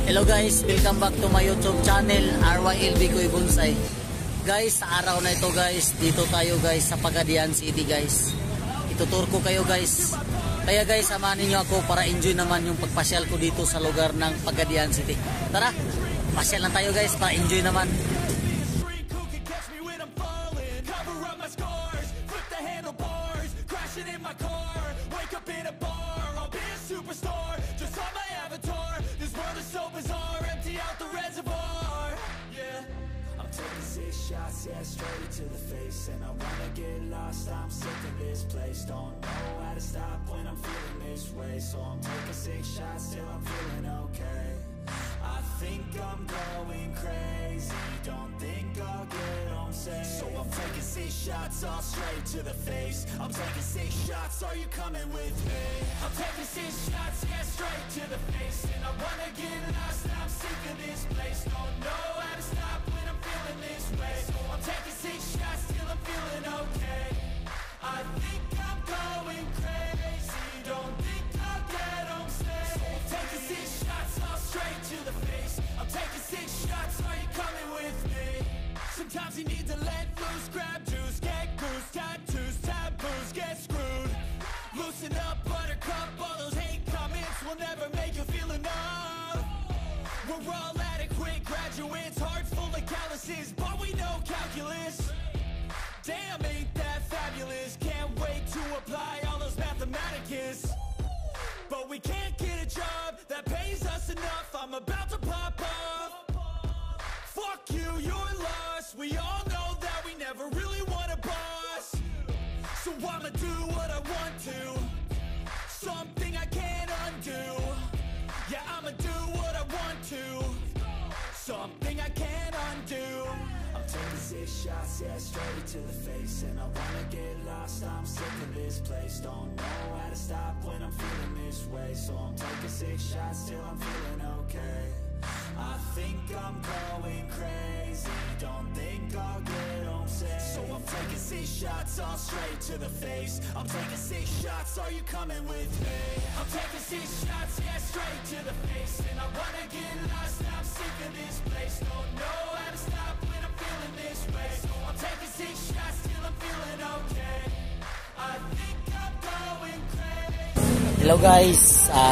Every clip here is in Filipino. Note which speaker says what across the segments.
Speaker 1: Hello guys, welcome back to my YouTube channel, RYLB Koy Bonsai. Guys, sa araw na ito guys, dito tayo guys sa Pagadian City guys. Itutur ko kayo guys. Kaya guys, samahan niyo ako para enjoy naman yung pagpasyal ko dito sa lugar ng Pagadian City. Tara, pasyal lang tayo guys para enjoy naman.
Speaker 2: Yeah, straight to the face, and I wanna get lost. I'm sick of this place. Don't know how to stop when I'm feeling this way. So I'm taking 6 shots till I'm feeling okay. I think I'm going crazy. Don't think I'll get home safe. So I'm taking 6 shots all straight to the face. I'm taking 6 shots. Are you coming with me? I'm taking 6 shots, yeah, straight to the face, and I wanna get lost. I'm sick of this place. Don't know how to stop when I'm feeling this way. So I'm taking 6 shots till I'm feeling okay. I think I'm going crazy. Don't think I'll get home safe. So I'm taking 6 shots all straight to the face. I'm taking 6 shots. Are you coming with me? Sometimes you need to let loose, grab juice, get goose, tattoos, taboos, get screwed. Loosen up, buttercup, all those hate comments will never make you feel enough. We're all adequate graduates, hearts full of calluses, but we know calculus. Damn, ain't that fabulous? Can't wait to apply all those mathematicus. But we can't get a job that pays us enough. I'm about to pop off. Fuck you, you're lost. We all know that we never really want a boss. So I'ma do what I want to, something I can't undo. Yeah, I'ma do what I want to, something I can't undo. I'm taking 6 shots, yeah, straight to the face, and I wanna get lost. I'm sick of this place. Don't know how to stop when I'm feeling this way. So I'm taking 6 shots till I'm feeling okay. I think I'm going crazy. Don't think I'll get home safe. So I'm taking 6 shots all straight to the face. I'm taking 6 shots. Are you coming with me? I'm taking 6 shots, yeah, straight to the face, and I wanna get lost. I'm sick of this place. Don't know how to stop when I'm feeling this way. So I'm taking 6 shots till I'm feeling okay. I think I'm going crazy.
Speaker 1: Hello guys,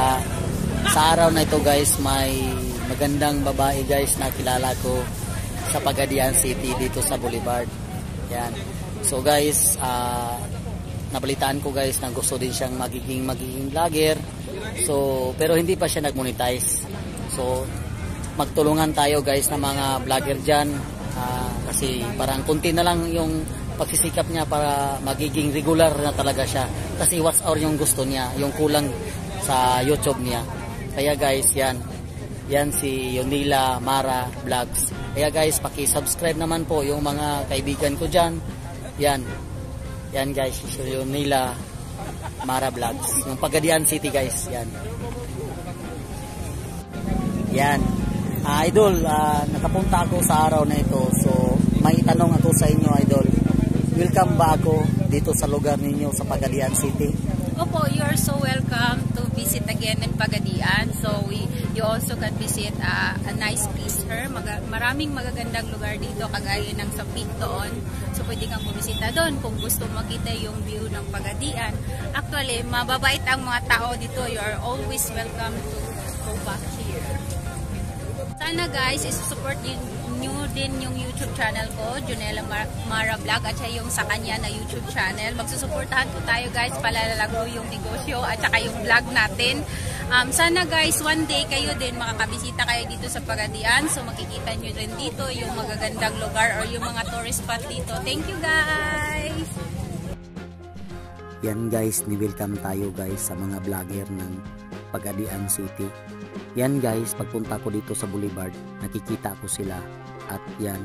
Speaker 1: sa araw na ito guys, may magandang babae guys na kilala ko sa Pagadian City dito sa Boulevard. Yan. So guys, nabalitaan ko guys na gusto din siyang magiging vlogger. So pero hindi pa siya nag-monetize. So magtulungan tayo guys ng mga vlogger diyan, kasi parang kunti na lang yung pagsisikap niya para magiging regular na talaga siya. Kasi watch hour yung gusto niya, yung kulang sa YouTube niya. Kaya guys, yan si Yonila Mara Vlogs. Kaya guys, paki-subscribe naman po yung mga kaibigan ko dyan. Yan guys, si Yonila Mara Vlogs. Yung Pagadian City guys, yan. Idol, nakapunta ako sa araw na ito. So, may itanong ako sa inyo, idol. Welcome ba ako dito sa lugar ninyo sa Pagadian City?
Speaker 3: Opo, you are so welcome to visit again in Pagadian. So you also can visit a nice place here. Maraming magagandang lugar dito, kagaya ng sa peak doon. So pwede kang bumisita doon kung gusto makita yung view ng Pagadian. Actually, mababait ang mga tao dito. You are always welcome to go back here. Sana guys, isusupport nyo din yung YouTube channel ko, Yonila Mara Vlog, at saka yung sa kanya na YouTube channel. Magsusuportahan ko tayo guys, palalalago yung negosyo at saka yung vlog natin. Sana guys, one day kayo din makakabisita kayo dito sa Pagadian. So makikita nyo rin dito yung magagandang lugar or yung mga tourist spot dito. Thank you guys!
Speaker 1: Yan guys, ni-welcome tayo guys sa mga vlogger ng Pagadian City. Yan guys, pagpunta ko dito sa Boulevard, nakikita ko sila. At yan,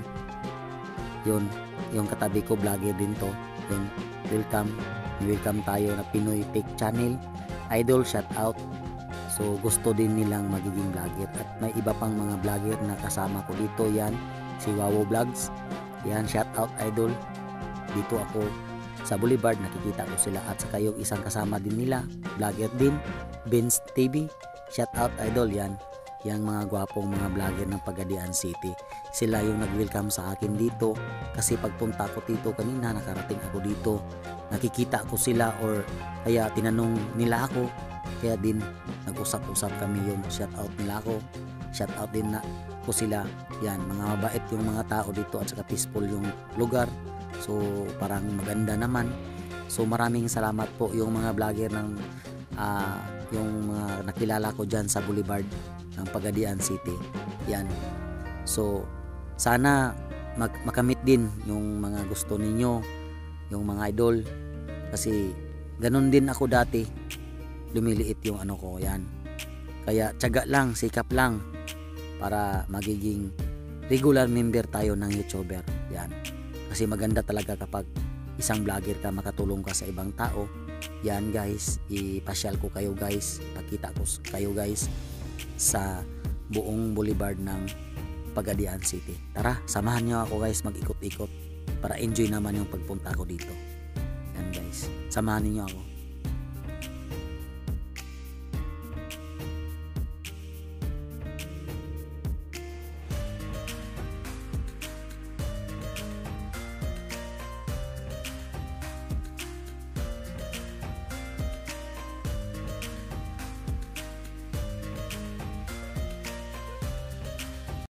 Speaker 1: yung katabi ko vlogger din to. Yun, welcome tayo na Pinoy Tech Channel. Idol, shout out. So gusto din nilang magiging vlogger. At may iba pang mga vlogger na kasama ko dito. Yan, si Wawo Vlogs. Yan, shout out idol. Dito ako sa Boulevard, nakikita ko sila. At saka yung isang kasama din nila, vlogger din, Benz TV. Shout out idol, yan. Yang mga gwapong mga vlogger ng Pagadian City. Sila yung nag-welcome sa akin dito kasi pagpunta ko dito kanina, nakarating ako dito, nakikita ko sila or kaya tinanong nila ako, kaya din nag-usap-usap kami yung shout out nila ako, shout out din na ko sila. Yan, mga mabait yung mga tao dito at saka peaceful yung lugar, so parang maganda naman. So maraming salamat po yung mga vlogger ng yung mga nakilala ko dyan sa Boulevard ng Pagadian City. Yan. So, sana makamit din yung mga gusto ninyo, yung mga idol. Kasi, ganun din ako dati. Lumiliit yung ano ko. Yan. Kaya, tiyaga lang, sikap lang para magiging regular member tayo ng YouTuber. Yan. Kasi maganda talaga kapag isang vlogger ka, makatulong ka sa ibang tao. Yan guys, ipasyal ko kayo guys, pakita ko kayo guys sa buong boulevard ng Pagadian City. Tara, samahan nyo ako guys mag-ikot-ikot para enjoy naman yung pagpunta ko dito. Yan guys, samahan niyo ako.